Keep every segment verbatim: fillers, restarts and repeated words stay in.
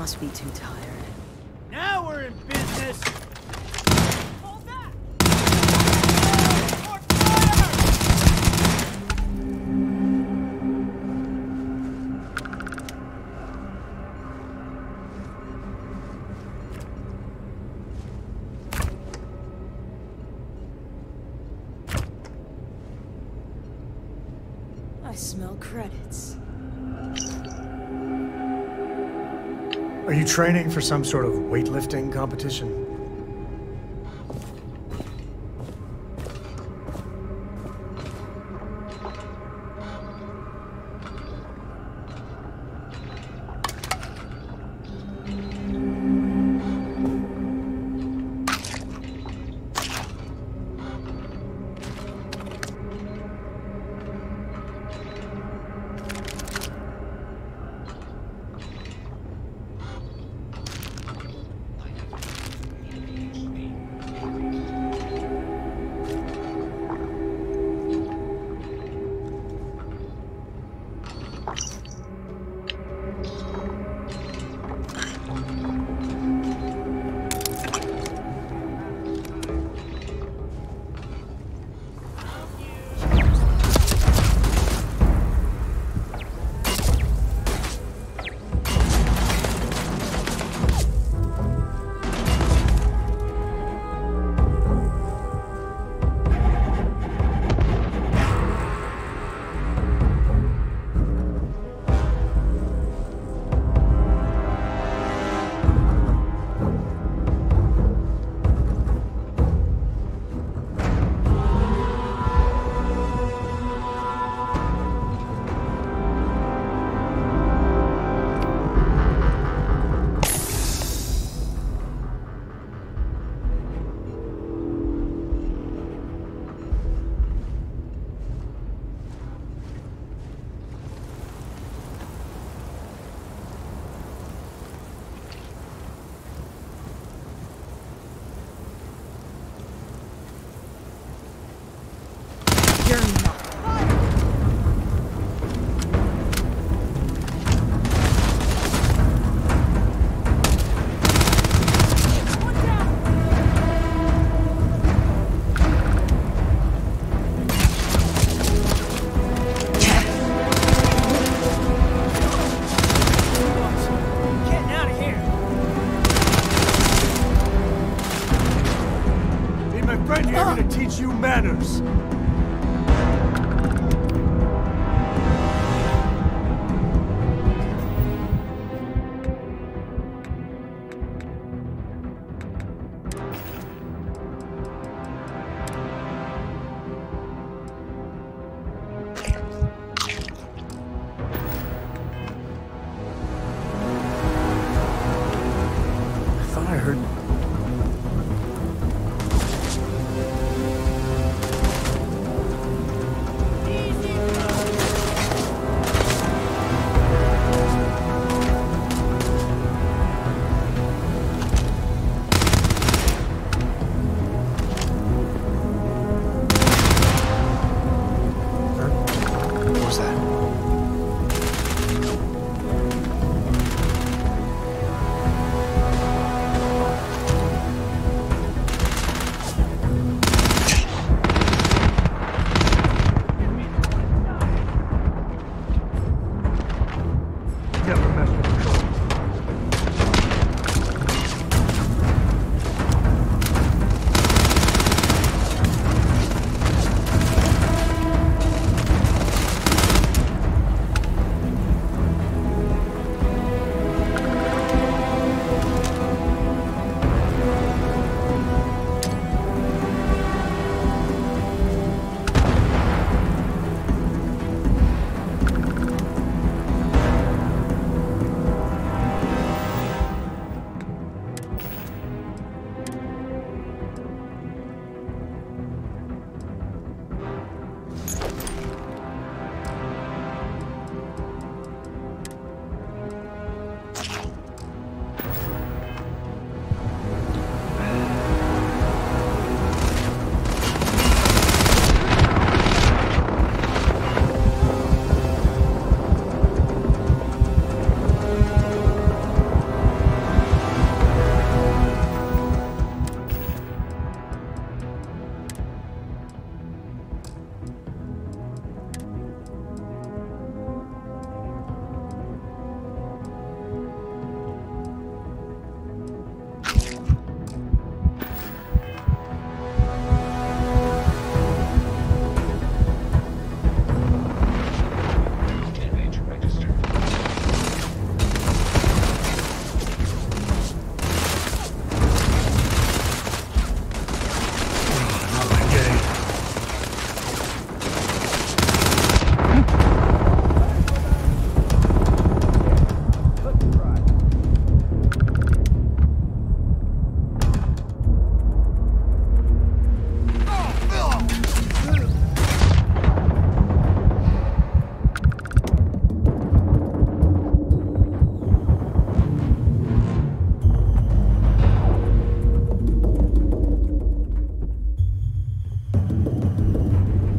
must be too tired. Now we're in business! Hold that! More I smell credits. Are you training for some sort of weightlifting competition? You're not. Getting out of here! Hey, my friend here gonna teach you manners. I thought I heard...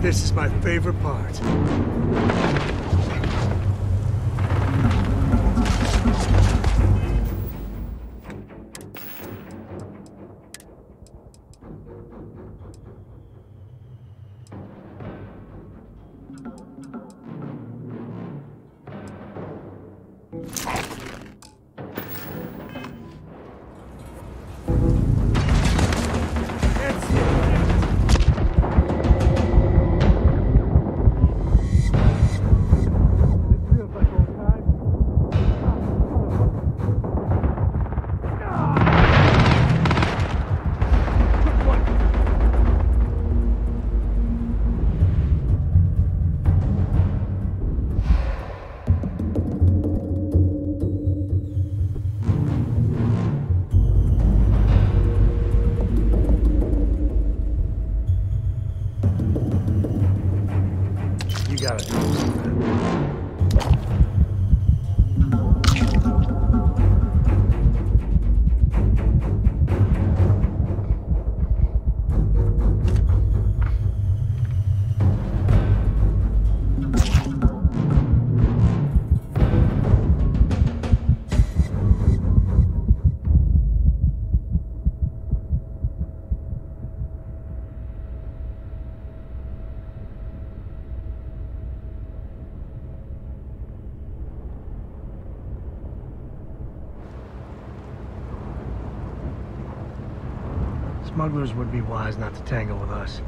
This is my favorite part. You gotta do something. Smugglers would be wise not to tangle with us.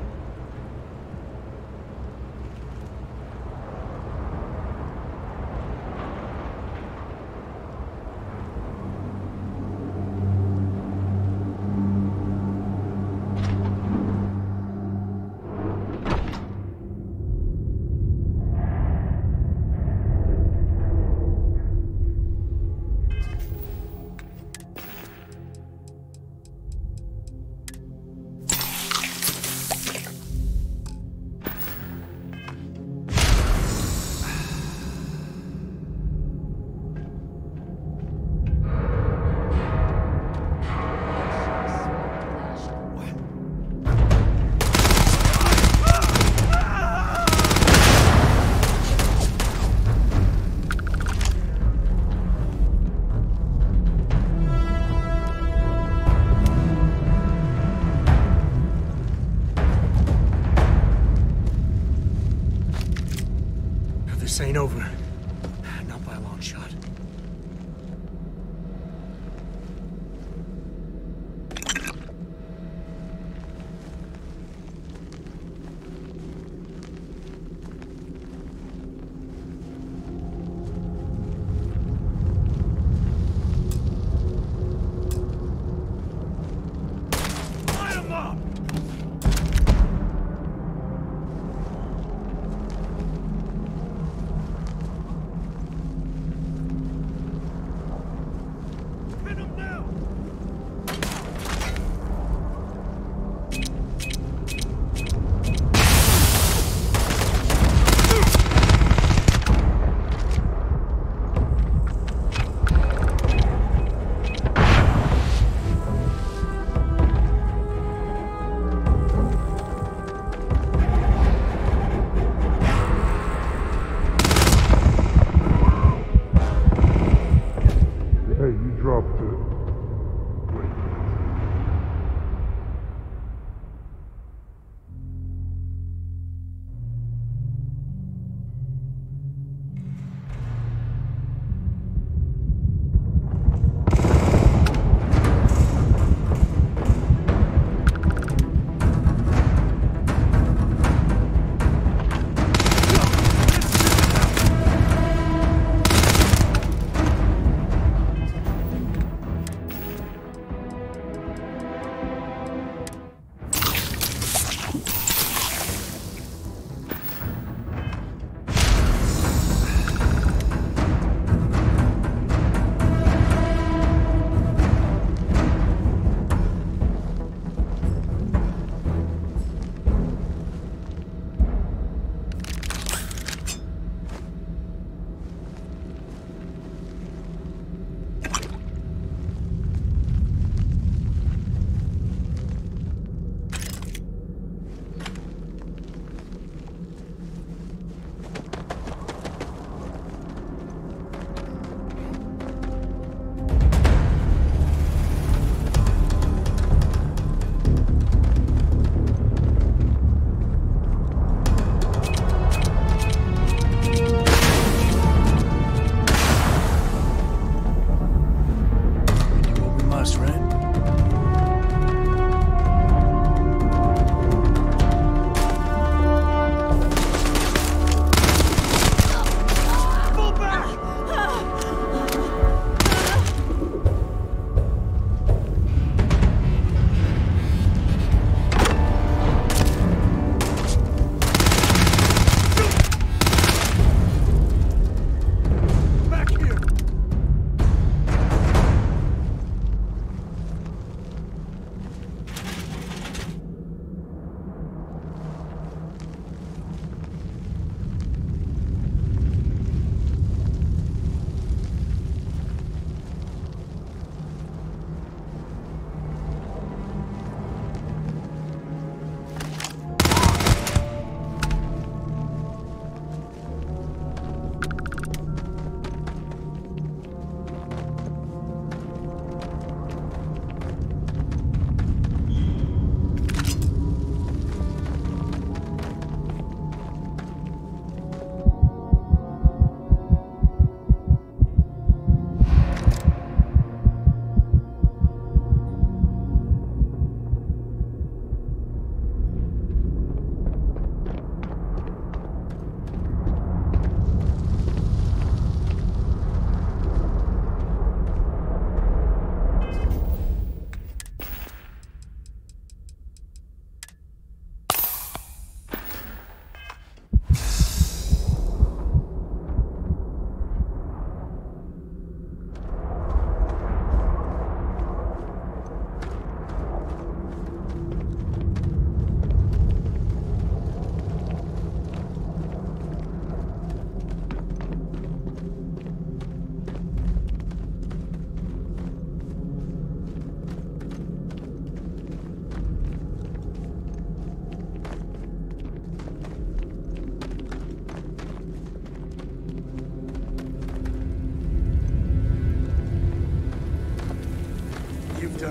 This ain't over. Not by a long shot. Line 'em up!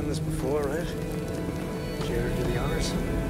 done this before, right? Jared, do the honors.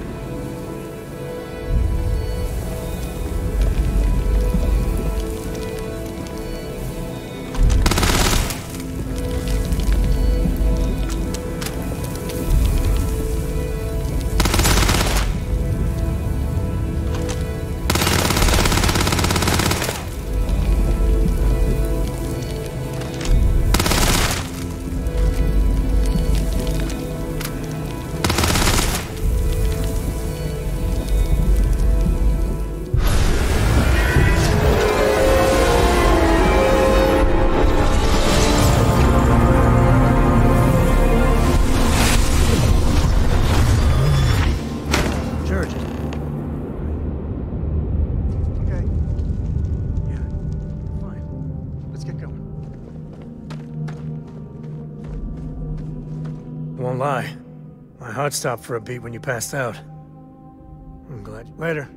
Won't lie. My heart stopped for a beat when you passed out. I'm glad. Later.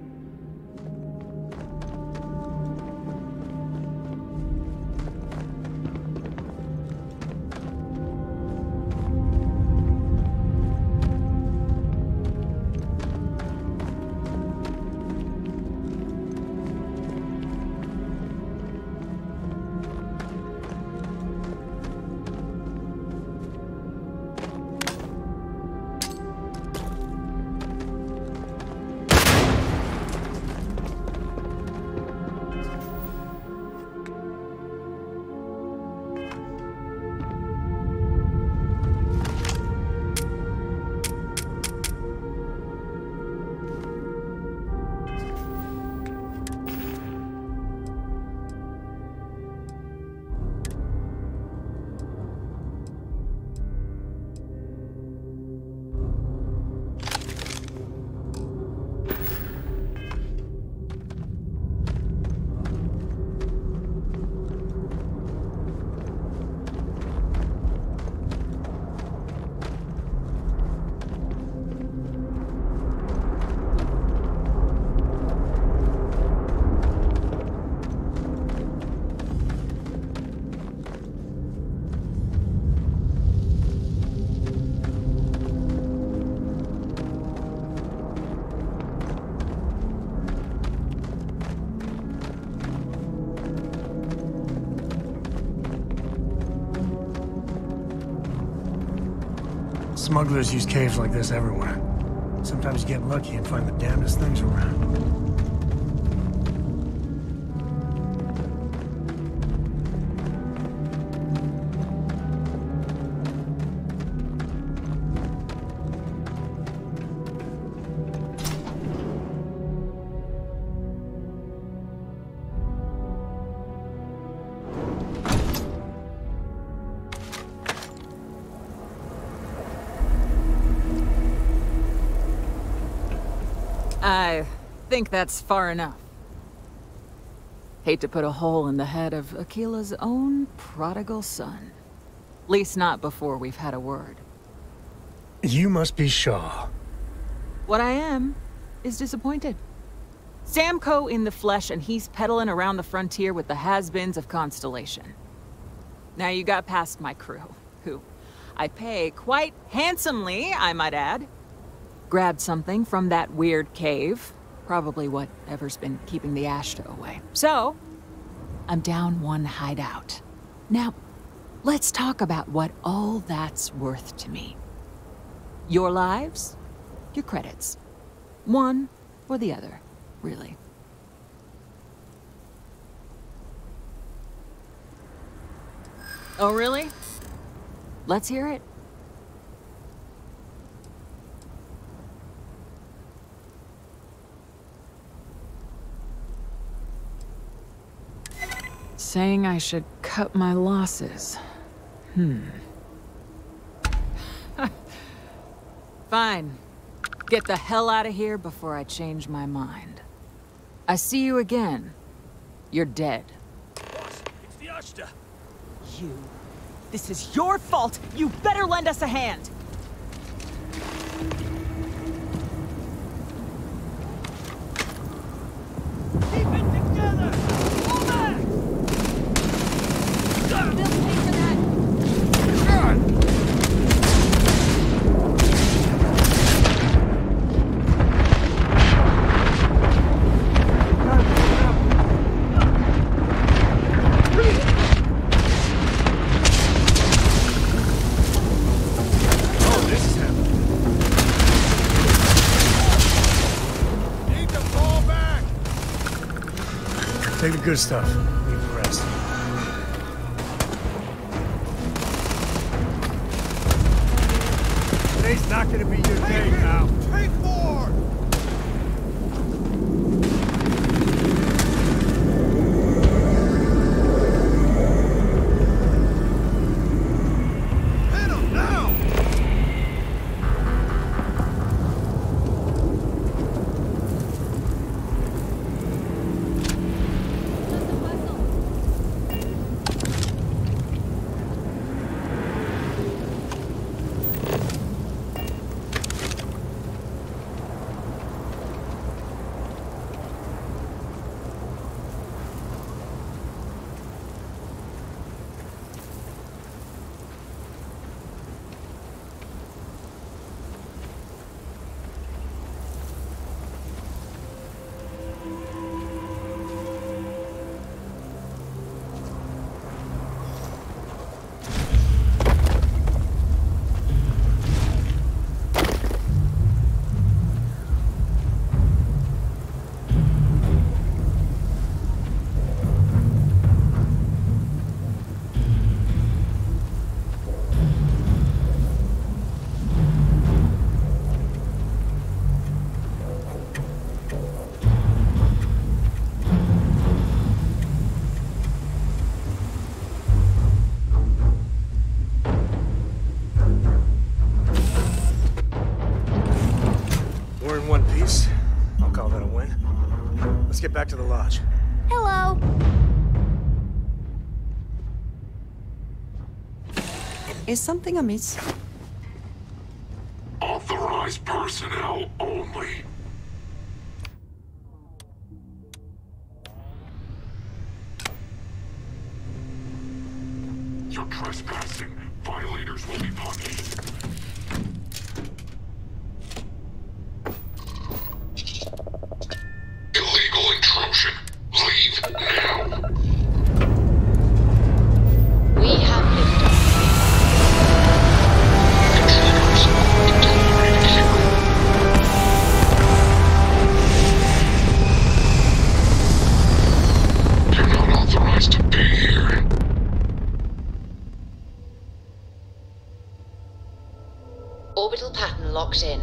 Smugglers use caves like this everywhere. Sometimes you get lucky and find the damnedest things around. I think that's far enough. Hate to put a hole in the head of Akila's own prodigal son. Least not before we've had a word. You must be Shaw. What I am is disappointed. Samco in the flesh, and he's peddling around the frontier with the has-beens of Constellation. Now you got past my crew, who I pay quite handsomely, I might add. Grabbed something from that weird cave. Probably whatever's been keeping the Ashta away. So, I'm down one hideout. Now, let's talk about what all that's worth to me. Your lives, your credits. One or the other, really. Oh, really? Let's hear it. Saying I should cut my losses. Hmm. Fine. Get the hell out of here before I change my mind. I see you again. You're dead. Boss, it's the Ashta. You. This is your fault! You better lend us a hand! Keep it together! Pull back! They'll pay for that! Take the good stuff. Leave the rest. Today's not gonna be your day now. Take more! Hit him now! We're in one piece. I'll call that a win. Let's get back to the lodge. Hello. Is something amiss? Authorized personnel only. You're trespassing. Violators will be punished. Illegal intrusion. Leave now. We have liftoff. Intruders. Intolerant hero. You're not authorized to be here. Orbital pattern locked in.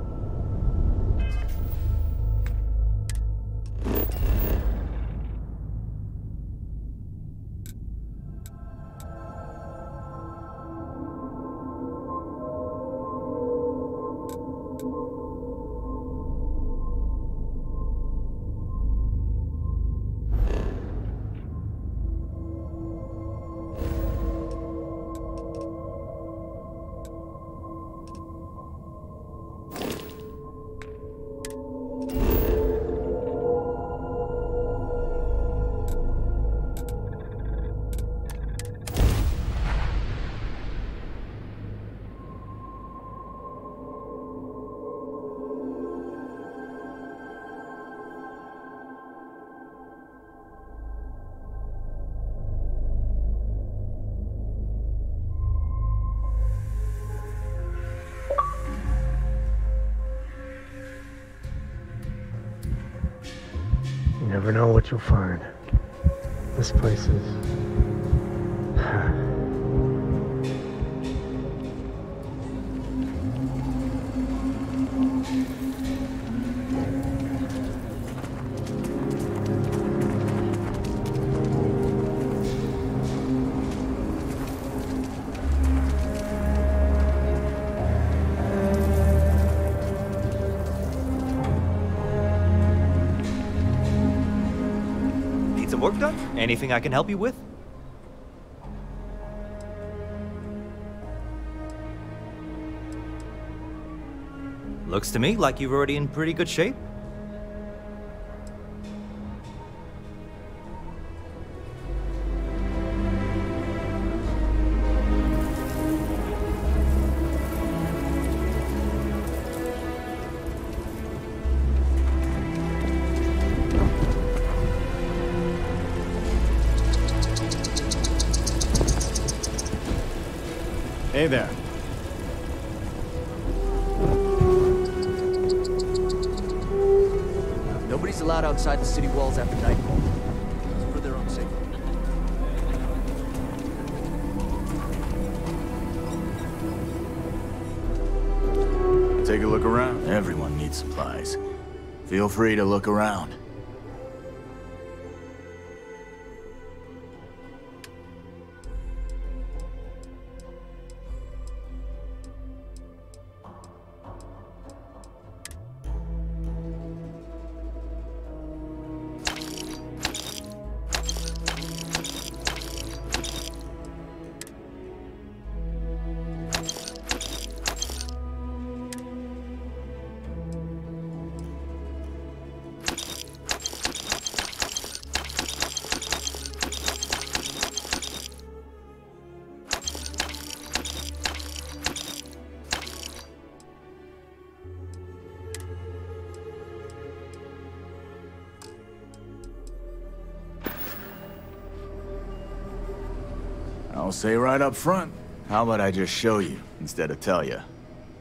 You never know what you'll find. This place is... Need some work done? Anything I can help you with? Looks to me like you're already in pretty good shape. Hey there. Nobody's allowed outside the city walls after nightfall. around. Everyone needs supplies. Feel free to look around. I'll say right up front, how about I just show you instead of tell you?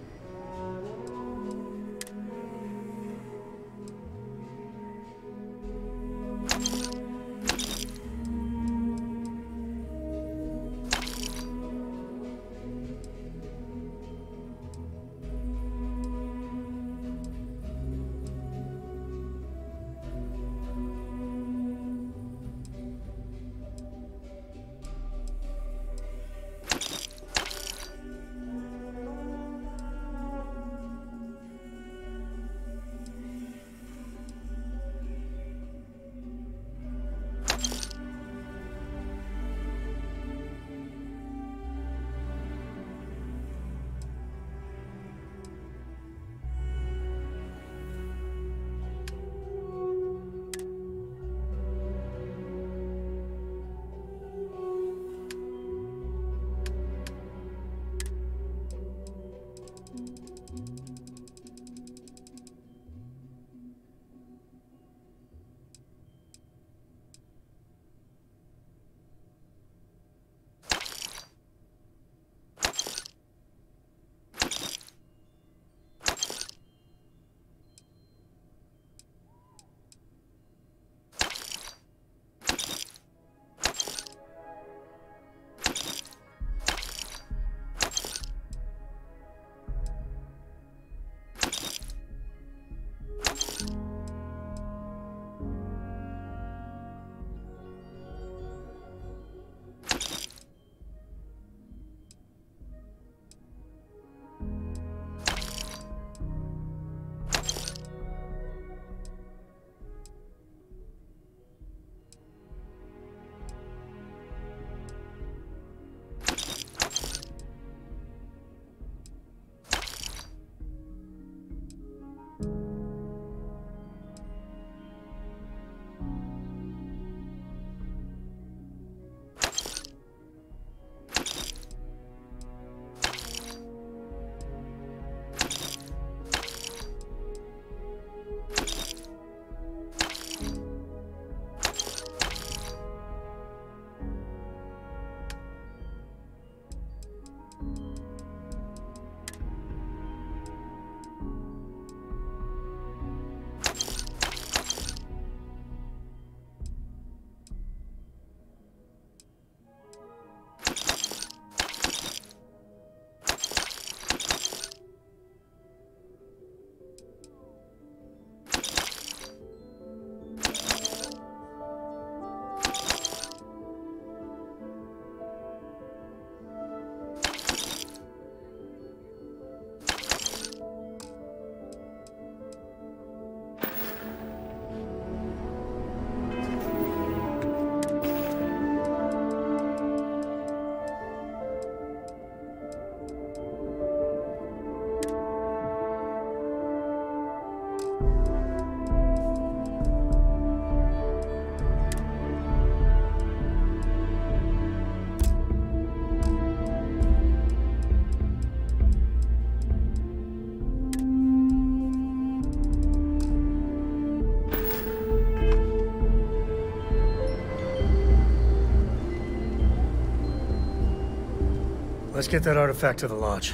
Let's get that artifact to the lodge.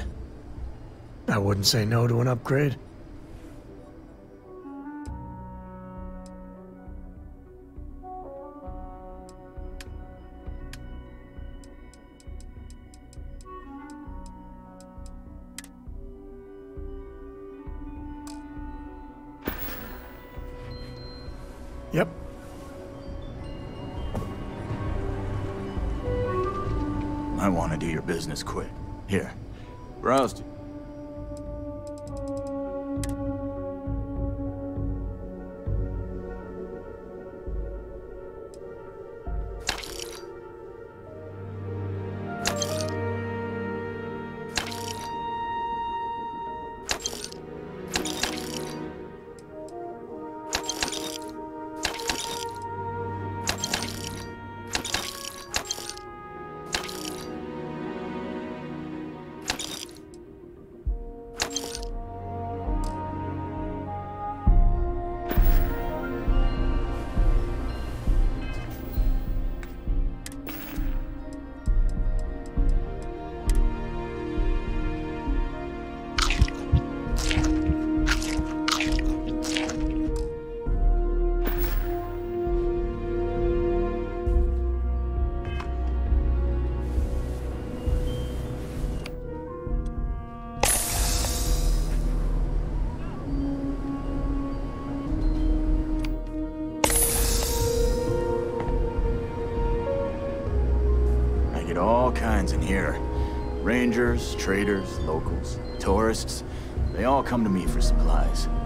I wouldn't say no to an upgrade. Yep. I want to do your business quick. Here, browse. All kinds in here. Rangers, traders, locals, tourists. They all come to me for supplies.